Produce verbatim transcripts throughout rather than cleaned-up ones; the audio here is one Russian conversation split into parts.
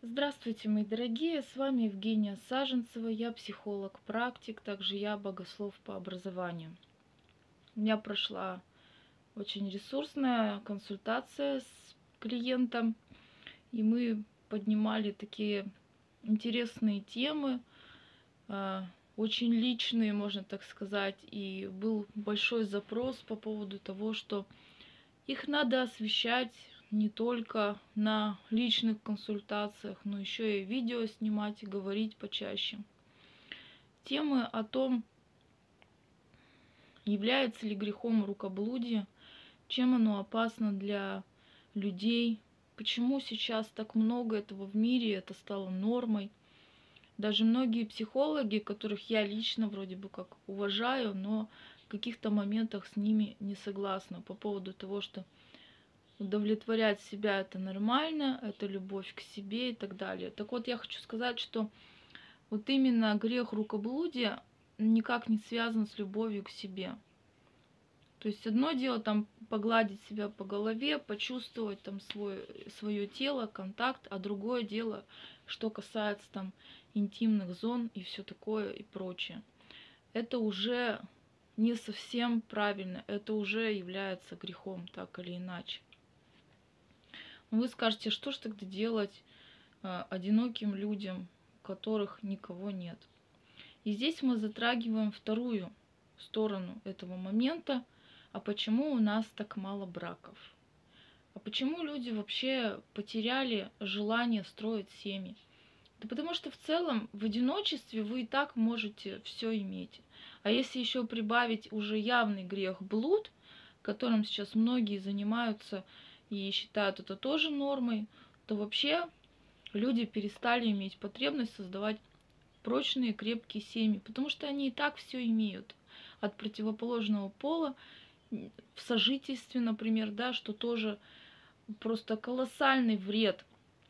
Здравствуйте, мои дорогие! С вами Евгения Саженцева, я психолог-практик, также я богослов по образованию. У меня прошла очень ресурсная консультация с клиентом, и мы поднимали такие интересные темы, а, очень личные, можно так сказать, и был большой запрос по поводу того, что их надо освещать не только на личных консультациях, но еще и видео снимать и говорить почаще. Темы о том, является ли грехом рукоблудие, чем оно опасно для людей, почему сейчас так много этого в мире, это стало нормой. Даже многие психологи, которых я лично вроде бы как уважаю, но в каких-то моментах с ними не согласна по поводу того, что удовлетворять себя это нормально, это любовь к себе и так далее. Так вот, я хочу сказать, что вот именно грех рукоблудия никак не связан с любовью к себе. То есть одно дело там погладить себя по голове, почувствовать там свой, свое тело, контакт, а другое дело, что касается там интимных зон и все такое и прочее. Это уже не совсем правильно, это уже является грехом, так или иначе. Вы скажете, что ж тогда делать э, одиноким людям, у которых никого нет? И здесь мы затрагиваем вторую сторону этого момента, а почему у нас так мало браков? А почему люди вообще потеряли желание строить семьи? Да потому что в целом в одиночестве вы и так можете все иметь. А если еще прибавить уже явный грех блуд, которым сейчас многие занимаются и считают это тоже нормой, то вообще люди перестали иметь потребность создавать прочные, крепкие семьи, потому что они и так все имеют от противоположного пола в сожительстве, например, да, что тоже просто колоссальный вред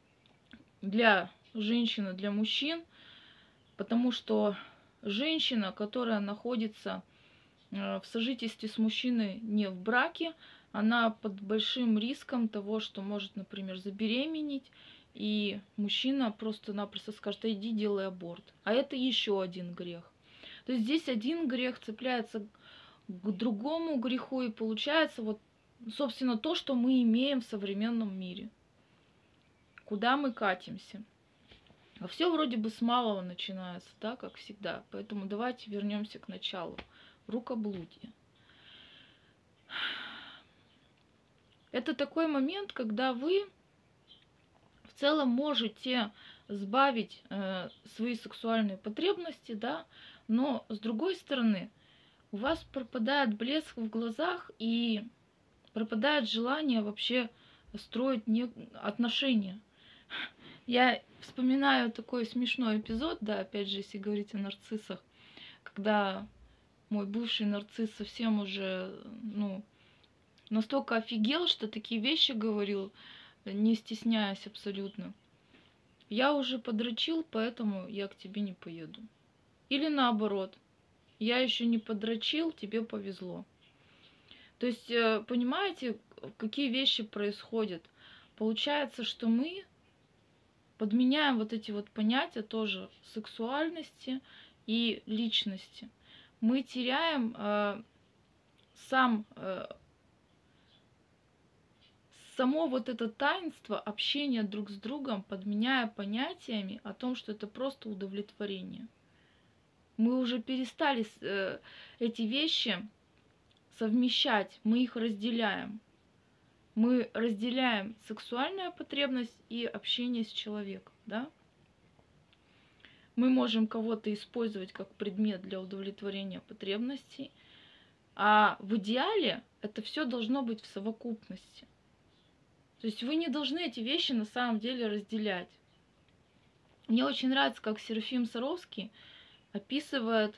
для женщины, для мужчин, потому что женщина, которая находится в сожительстве с мужчиной не в браке, она под большим риском того, что может, например, забеременеть, и мужчина просто-напросто скажет: а иди делай аборт. А это еще один грех. То есть здесь один грех цепляется к другому греху, и получается вот, собственно, то, что мы имеем в современном мире. Куда мы катимся? А все вроде бы с малого начинается, да, как всегда. Поэтому давайте вернемся к началу. Рукоблудие. Это такой момент, когда вы в целом можете сбавить э, свои сексуальные потребности, да, но с другой стороны у вас пропадает блеск в глазах и пропадает желание вообще строить не... отношения. Я вспоминаю такой смешной эпизод, да, опять же, если говорить о нарциссах, когда мой бывший нарцисс совсем уже, ну, настолько офигел, что такие вещи говорил, не стесняясь абсолютно. Я уже подрочил, поэтому я к тебе не поеду. Или наоборот, я еще не подрочил, тебе повезло. То есть, понимаете, какие вещи происходят? Получается, что мы подменяем вот эти вот понятия тоже сексуальности и личности. Мы теряем э, сам э, само вот это таинство общения друг с другом, подменяя понятиями о том, что это просто удовлетворение. Мы уже перестали э, эти вещи совмещать, мы их разделяем. Мы разделяем сексуальную потребность и общение с человеком, да? Мы можем кого-то использовать как предмет для удовлетворения потребностей, а в идеале это все должно быть в совокупности. То есть вы не должны эти вещи на самом деле разделять. Мне очень нравится, как Серафим Саровский описывает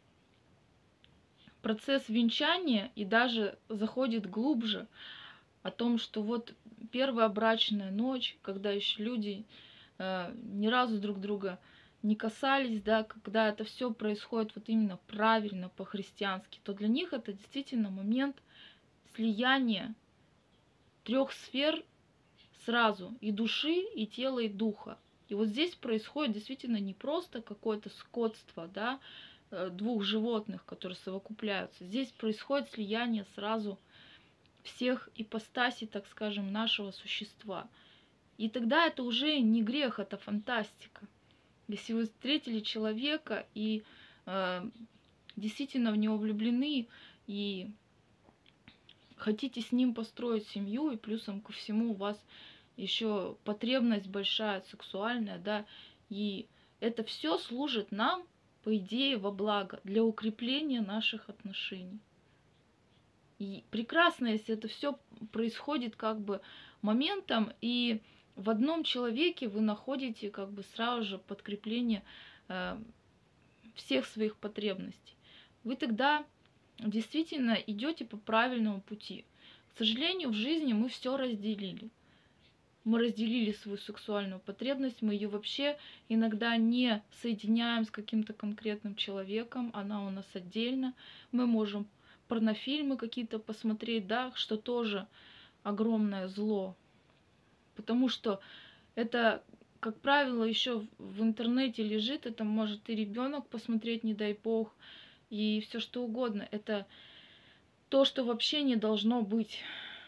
процесс венчания и даже заходит глубже о том, что вот первая брачная ночь, когда еще люди э, ни разу друг друга не касались, да, когда это все происходит вот именно правильно, по-христиански, то для них это действительно момент слияния трех сфер сразу, и души, и тела, и духа. И вот здесь происходит действительно не просто какое-то скотство, да, э, двух животных, которые совокупляются. Здесь происходит слияние сразу всех ипостасей, так скажем, нашего существа. И тогда это уже не грех, это фантастика. Если вы встретили человека и э, действительно в него влюблены, и хотите с ним построить семью, и плюсом ко всему у вас еще потребность большая, сексуальная, да, и это все служит нам, по идее, во благо, для укрепления наших отношений. И прекрасно, если это все происходит как бы моментом, и в одном человеке вы находите как бы сразу же подкрепление э, всех своих потребностей. Вы тогда действительно идете по правильному пути. К сожалению, в жизни мы все разделили. Мы разделили свою сексуальную потребность, мы ее вообще иногда не соединяем с каким-то конкретным человеком, она у нас отдельно. Мы можем порнофильмы какие-то посмотреть, да, что тоже огромное зло. Потому что это, как правило, еще в интернете лежит, это может и ребенок посмотреть, не дай бог, и все что угодно. Это то, что вообще не должно быть.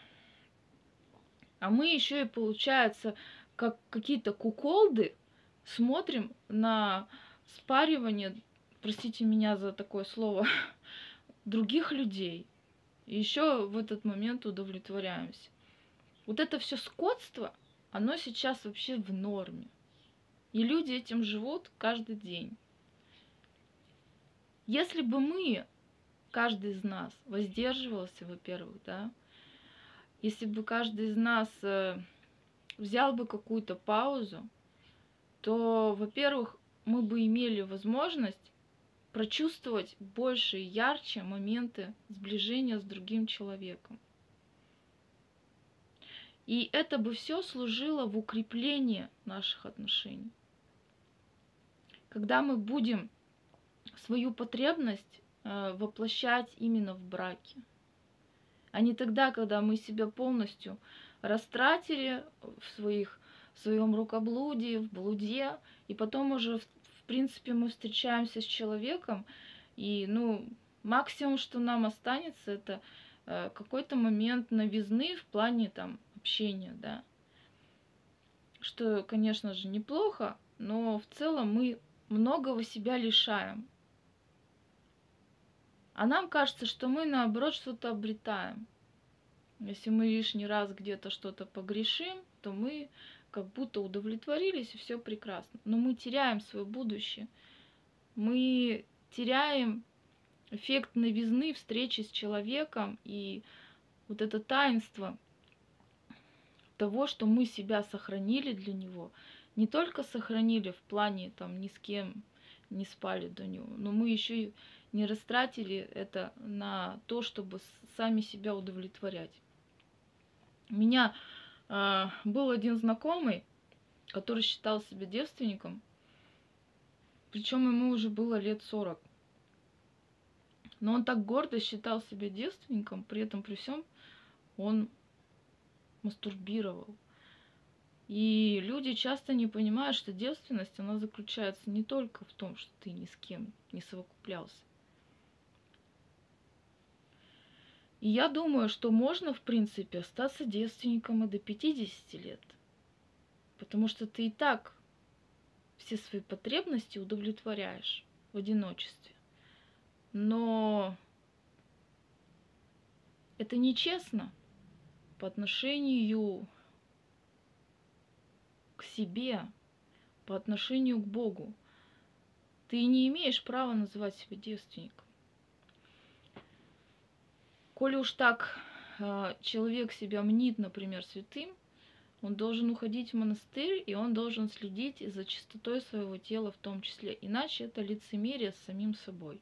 А мы еще и, получается, как какие-то куколды смотрим на спаривание, простите меня за такое слово, других людей. И еще в этот момент удовлетворяемся. Вот это все скотство, оно сейчас вообще в норме. И люди этим живут каждый день. Если бы мы, каждый из нас, воздерживался, во-первых, да, если бы каждый из нас э, взял бы какую-то паузу, то, во-первых, мы бы имели возможность прочувствовать больше и ярче моменты сближения с другим человеком. И это бы все служило в укреплении наших отношений. Когда мы будем свою потребность э, воплощать именно в браке, а не тогда, когда мы себя полностью растратили в, своих, в своем рукоблудии, в блуде, и потом уже, в, в принципе, мы встречаемся с человеком, и, ну, максимум, что нам останется, это э, какой-то момент новизны в плане, там, общения, да. Что, конечно же, неплохо, но в целом мы многого себя лишаем. А нам кажется, что мы, наоборот, что-то обретаем. Если мы лишний раз где-то что-то погрешим, то мы как будто удовлетворились, и все прекрасно. Но мы теряем свое будущее. Мы теряем эффект новизны встречи с человеком и вот это таинство того, что мы себя сохранили для него. Не только сохранили в плане, там, ни с кем не спали до него, но мы еще и не растратили это на то, чтобы сами себя удовлетворять. У меня э, был один знакомый, который считал себя девственником, причем ему уже было лет сорок. Но он так гордо считал себя девственником, при этом при всем он мастурбировал. И люди часто не понимают, что девственность, она заключается не только в том, что ты ни с кем не совокуплялся. И я думаю, что можно, в принципе, остаться девственником и до пятидесяти лет. Потому что ты и так все свои потребности удовлетворяешь в одиночестве. Но это нечестно по отношению к себе, по отношению к Богу. Ты не имеешь права называть себя девственником. Коли уж так э, человек себя мнит, например, святым, он должен уходить в монастырь, и он должен следить за чистотой своего тела в том числе. Иначе это лицемерие с самим собой.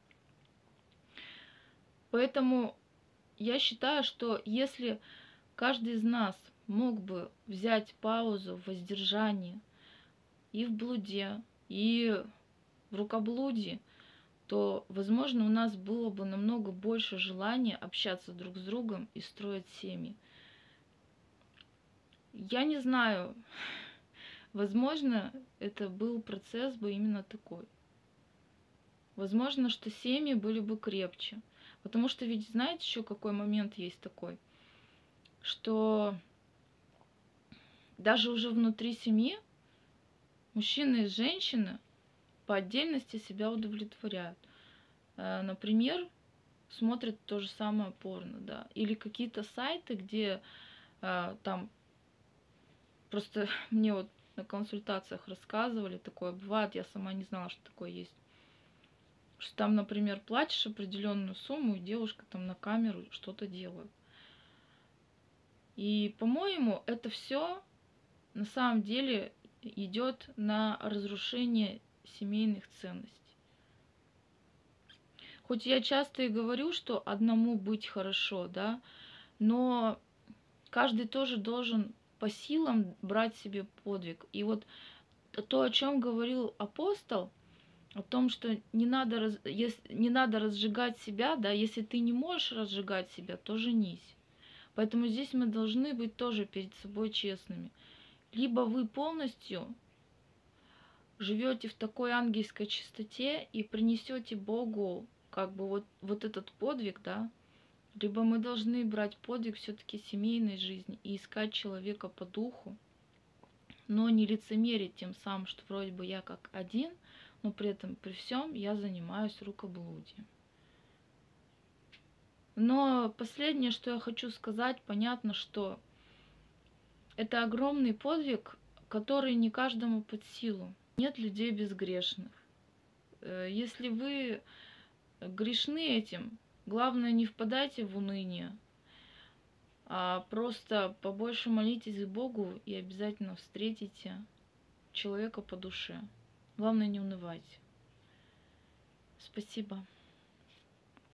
Поэтому я считаю, что если каждый из нас мог бы взять паузу в воздержании и в блуде, и в рукоблудии, то, возможно, у нас было бы намного больше желания общаться друг с другом и строить семьи. Я не знаю, возможно, это был процесс бы именно такой. Возможно, что семьи были бы крепче. Потому что ведь знаете еще какой момент есть такой, что даже уже внутри семьи мужчины и женщины по отдельности себя удовлетворяют. Э, Например, смотрят то же самое порно, да, или какие-то сайты, где э, там просто мне вот на консультациях рассказывали, такое бывает, я сама не знала, что такое есть. Что там, например, платишь определенную сумму, и девушка там на камеру что-то делает. И, по-моему, это все на самом деле идет на разрушение семейных ценностей. Хоть я часто и говорю, что одному быть хорошо, да, но каждый тоже должен по силам брать себе подвиг. И вот то, о чем говорил апостол, о том, что не надо, раз, ес- не надо разжигать себя, да, если ты не можешь разжигать себя, то женись. Поэтому здесь мы должны быть тоже перед собой честными. Либо вы полностью живете в такой ангельской чистоте и принесете Богу как бы вот, вот этот подвиг, да, либо мы должны брать подвиг все-таки семейной жизни и искать человека по духу, но не лицемерить тем самым, что вроде бы я как один, но при этом при всем я занимаюсь рукоблудием. Но последнее, что я хочу сказать, понятно, что это огромный подвиг, который не каждому под силу. Нет людей безгрешных. Э, Если вы грешны этим, главное, не впадайте в уныние, а просто побольше молитесь к Богу и обязательно встретите человека по душе. Главное, не унывайте. Спасибо.